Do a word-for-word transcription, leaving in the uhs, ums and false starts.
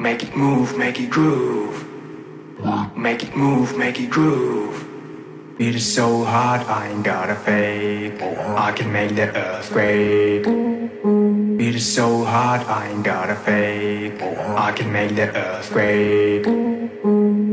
Make it move, make it groove. Make it move, make it groove. Beat is so hot, I ain't gotta fake. I can make the earthquake. Beat is so hot, I ain't gotta fake. I can make the earthquake.